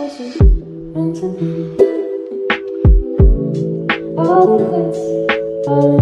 was meant to be. All the glitz, all the